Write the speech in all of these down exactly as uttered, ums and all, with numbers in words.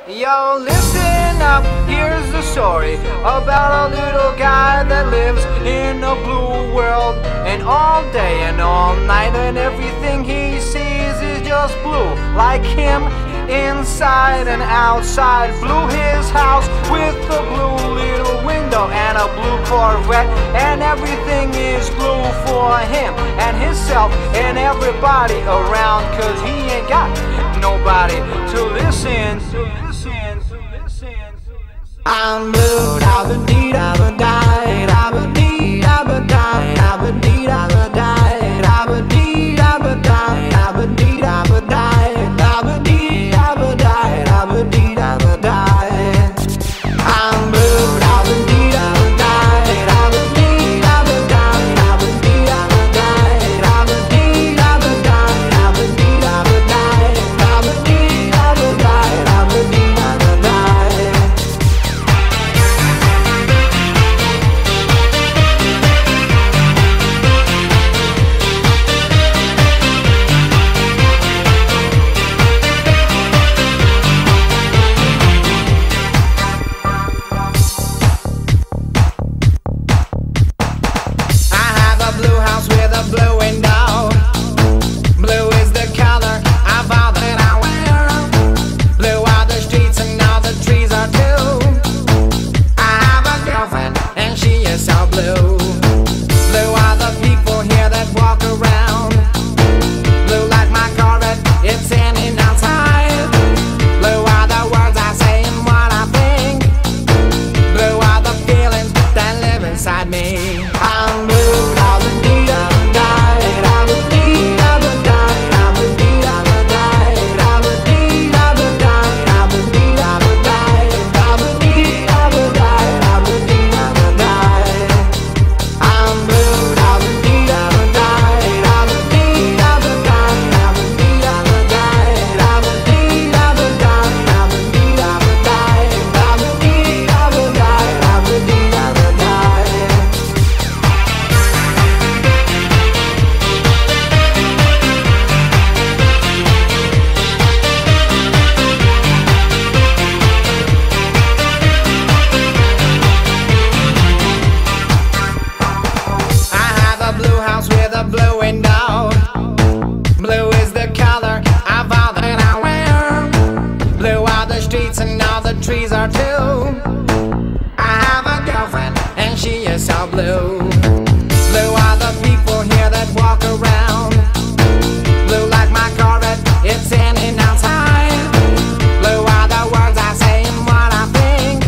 Yo, listen up, here's the story about a little guy that lives in a blue world. And all day and all night and everything he sees is just blue. Like him, inside and outside. Blue his house with a blue little window and a blue Corvette. And everything is blue for him and himself and everybody around. Cause he ain't got nobody to listen, to listen, to listen, to listen. I'm blue, da-ba-dee, da-ba-die, da-ba-dee, da-ba-die, da-ba-dee, da-ba-die, da-ba-dee, da-ba-die, da-ba-dee, da-ba-die, da-ba-dee, da-ba-die, da-ba-dee, da-ba-die. I'm blue, da-ba-dee, da-ba-die, da-ba-dee, da-ba-die, da-ba-dee, da-ba-die, da-ba-dee, da-ba-die, da-ba-dee, da-ba-die. Trees are too. I have a girlfriend and she is so blue. Blue are the people here that walk around. Blue like my Corvette, it's in and outside. Blue are the words I say and what I think.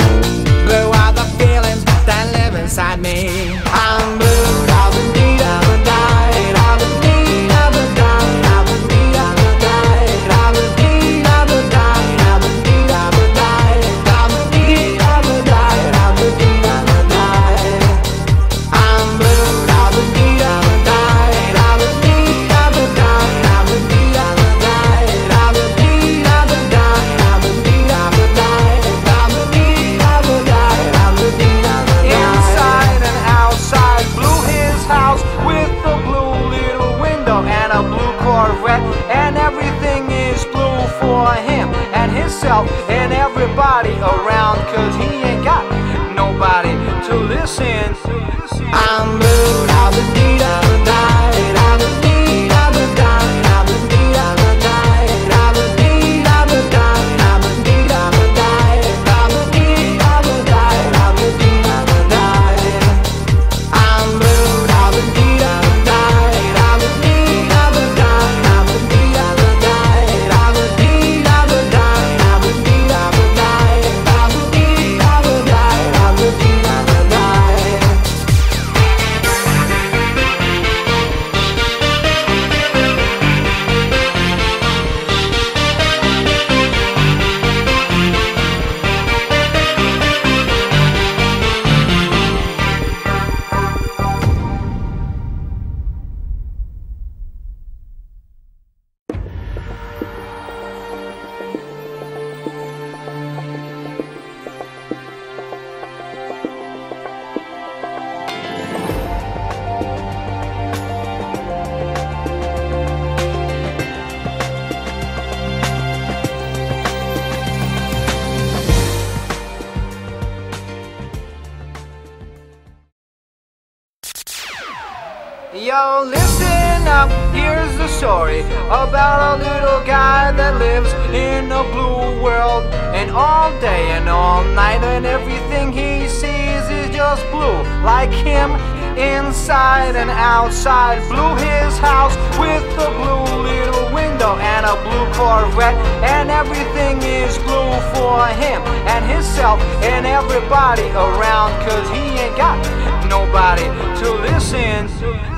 Blue are the feelings that live inside me. I'm blue, da-ba-dee, da-ba-die, da-ba-dee, da-ba-die, da-ba-dee, da-ba-die, da-ba-dee, da-ba-die, da-ba-dee, da-ba-die. I'm blue, da-ba-dee, da-ba-die, da-ba-dee, da-ba-die, da-ba-dee, da-ba-die, da-ba-dee, da-ba-die, da-ba-dee, da-ba-die, da-ba-dee, da-ba-die, da-ba-dee, da-ba-die. Inside and outside, blue his house with a blue little window and a blue Corvette. And everything is blue for him and himself and everybody around. Cause he ain't got nobody to listen. I'm blue, da-ba-dee, da-ba-die, da-ba-dee, da-ba-die, da-ba-dee, da-ba-die, da-ba-dee, da-ba-die, da-ba-dee, da-ba-die, da-ba-dee, da-ba-die, da-ba-dee, da-ba-die. I'm blue, da-ba-dee, da-ba-die, da-ba-dee, da-ba-die, da-ba-dee, da-ba-die, da-ba-dee, da-ba-die, da-ba-dee, da-ba-die, da-ba-dee, da-ba-die, da-ba-dee, da-ba-die. Well, listen up, here's the story about a little guy that lives in a blue world. And all day and all night and everything he sees is just blue. Like him, inside and outside. Blue his house with a blue little window and a blue Corvette. And everything is blue for him and himself and everybody around, 'cause he ain't got nobody to listen.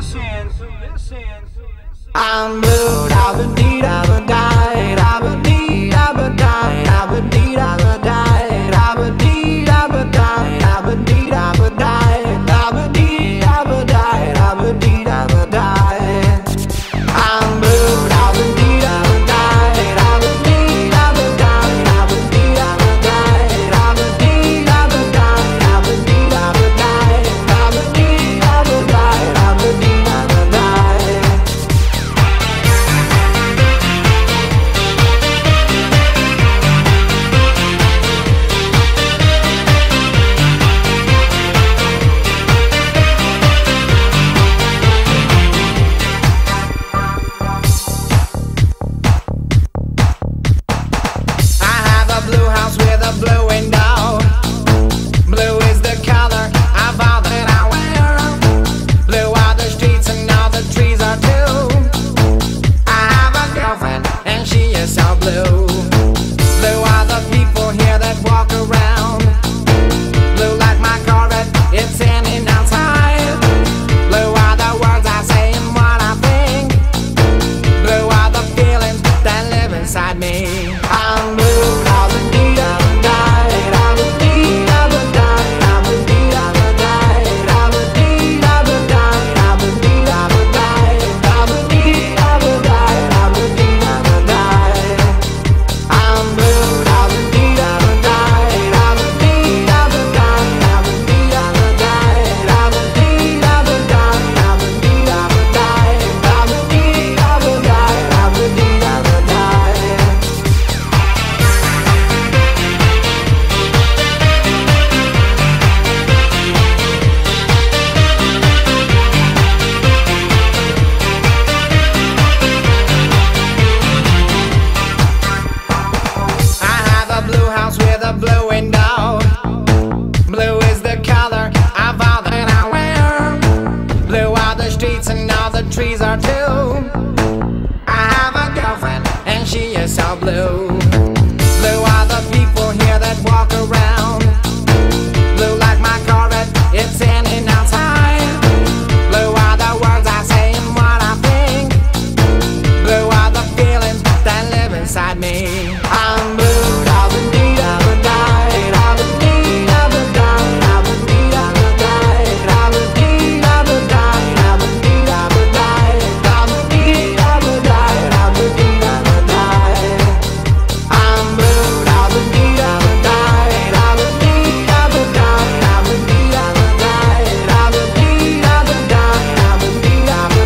I'm blue, I've been deed, I've been died, I've been deed, I've been died, I've been deed, I've been died, I've been deed, I've been died, I've been deed, I've been died, I've been deed, I've been died, I've been deed, I've been died. I'm blue, I've been deed, I've been died, I've been deed, I've been died, I've been deed, I've been died, I've been deed, I've been died, I've been deed, I've been died, I've been deed, I've been died, I've been deed, I've been died. Blue window, blue is the color of all that I wear. Blue are the streets and all the trees are too. I have a girlfriend and she is so blue. Blue are the people here that walk around. Blue like my Corvette, it's in and outside. Blue are the words I say and what I think. Blue are the feelings that live inside me. I'm blue, all the need of with a blue window. Blue is the color of all that I wear. Blue are the streets and all the trees are too. I have a girlfriend and she is so blue. Blue are the people here that walk around. Blue like my Corvette, it's in and outside. Blue are the words I say and what I think. Blue are the feelings that live inside me. I'm blue.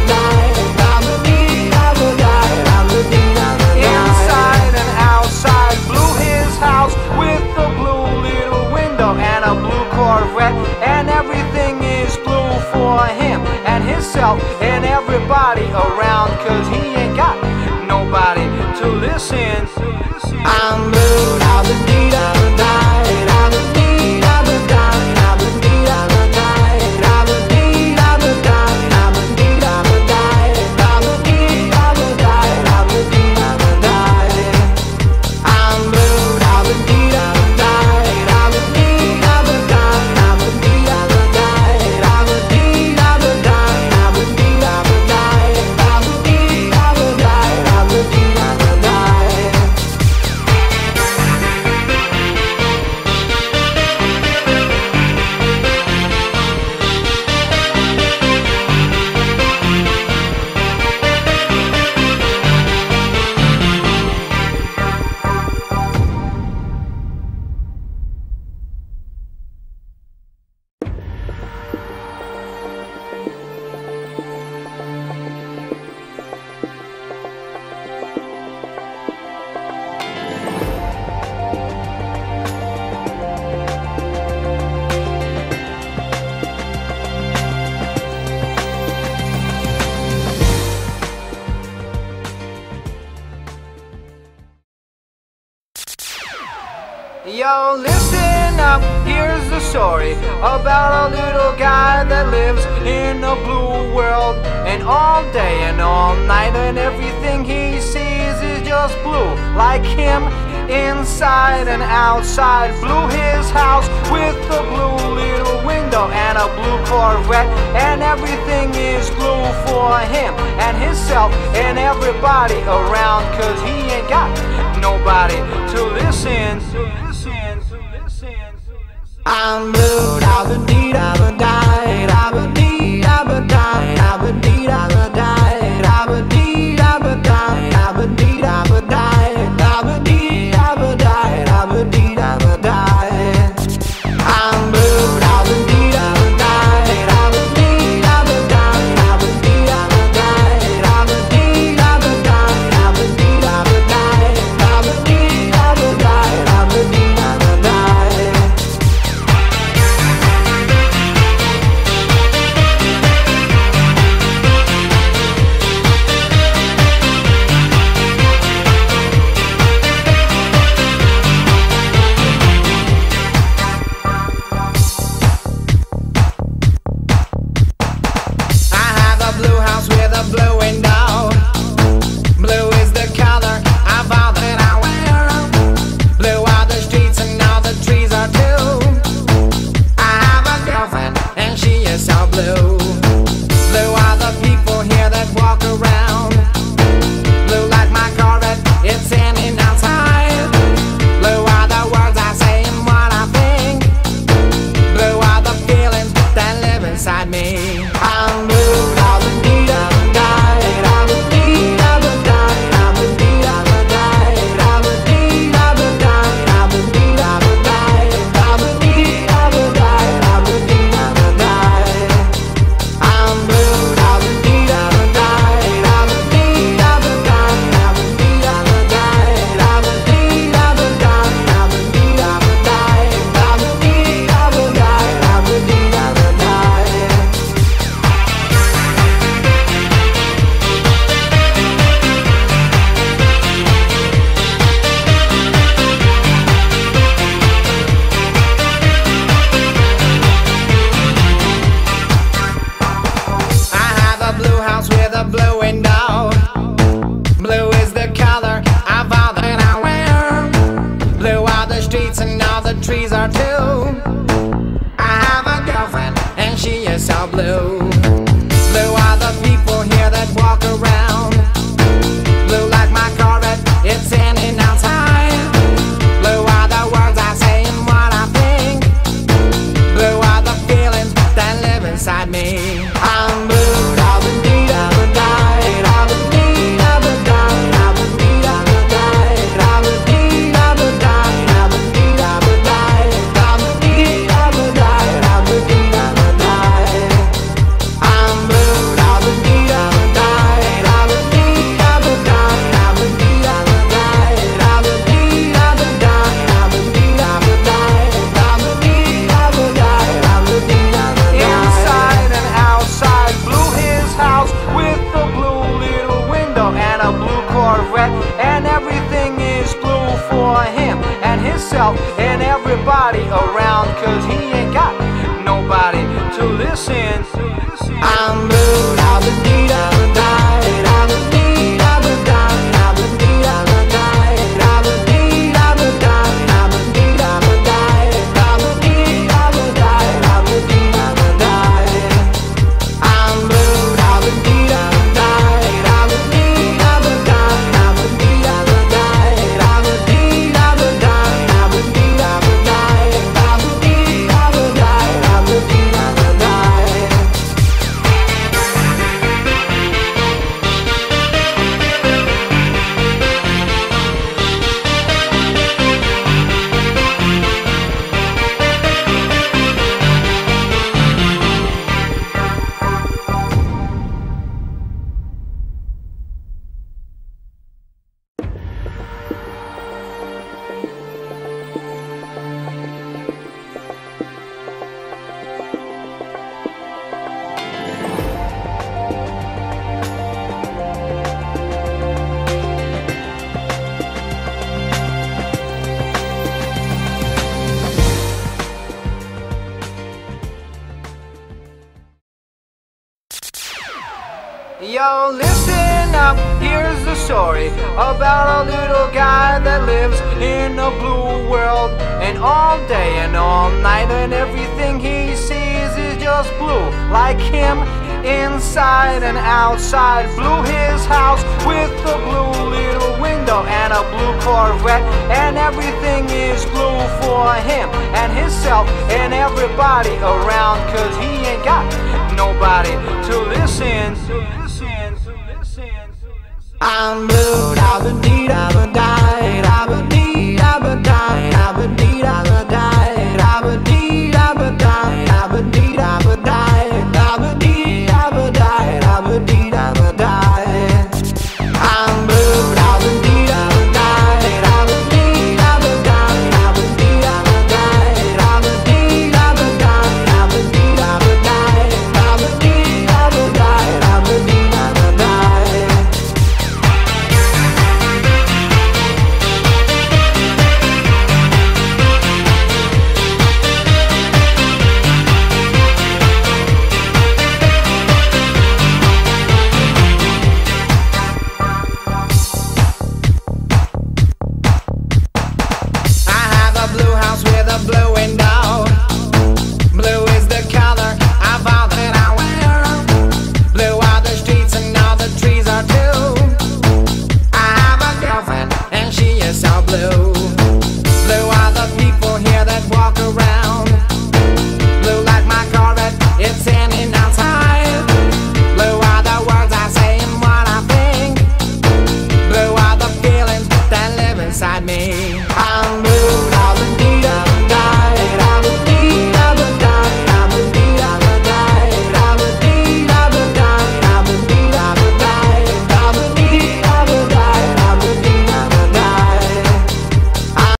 Inside and outside. Yo, listen up, here's the story about a little guy that lives in a blue world. And all day and all night and everything he sees is just blue. Like him, inside and outside. Blue his house with a blue little window and a blue Corvette. And everything is blue for him and himself and everybody around. Cause he ain't got nobody to listen. I'm blue, I've been deed, I've been died, I've been deed, I've been died, I've been deed, I've been died, I've been deed, I've been died, I've been deed, I've been died, I've been deed, I've been died, I've been deed, I've been died. I'm blue, I've been deed, I've been died, I've been deed, I've been died, I've been deed, I've been died, I've been deed, I've been died, I've been deed, I've been died, I've been deed, I've been died, I've been deed, I've been died. Blue window, blue is the color of all that I wear. Blue are the streets and all the trees are too. I have a girlfriend and she is so blue. Blue are the people here that walk around. Blue like my Corvette, it's standing outside. Blue are the words I say and what I think. Blue are the feelings that live inside me. I'm blue, all the need of with a blue window. Blue is the color of all that I wear. Blue are the streets and all the trees are too. I have a girlfriend and she is so blue. Blue are the people here that walk around. Blue like my Corvette, it's standing outside. Blue are the words I say and what I think. Blue are the feelings that live inside me. I'm blue. And everything is blue for him and himself and everybody around. Cause he ain't got nobody to listen. I'm blue, I've been deed, I've been died, I've been deed, I've been died, I've been deed, I've been died, I've been deed, I've been died, I've been deed, I've been died, I've been deed, I've been died, I've been deed, I've been died. I'm blue, I've been deed, I've been died, I've been deed, I've been died, I've been deed, I've been died, I've been deed, I've been died, I've been deed, I've been died. Yo, listen up, here's the story about a little guy that lives in a blue world. And all day and all night and everything he sees is just blue. Like him, inside and outside. Blue his house with a blue little window and a blue Corvette. And everything is blue for him and himself and everybody around, 'cause he ain't got nobody to listen, to listen, to listen. I'm blue, da-ba-dee, da-ba-die, da-ba-dee, da-ba-die, da-ba-dee, da-ba-die, da-ba-dee, da-ba-die, da-ba-dee, da-ba-die, da-ba-dee, da-ba-die, da-ba-dee, da-ba-die. I'm blue, da-ba-dee, da-ba-die, da-ba-dee, da-ba-die, da-ba-dee, da-ba-die, da-ba-dee, da-ba-die, da-ba-dee, da-ba-die, da-ba-dee, da-ba-die, da-ba-dee, da-ba-die. Blue house with a blue window. Blue is the color of all that I wear. Blue are the streets and all the trees are too. I have a girlfriend and she is so blue. Blue are the people here that walk around. Blue like my Corvette, it's in and outside. Blue are the words I say and what I think. Blue are the feelings that live inside me.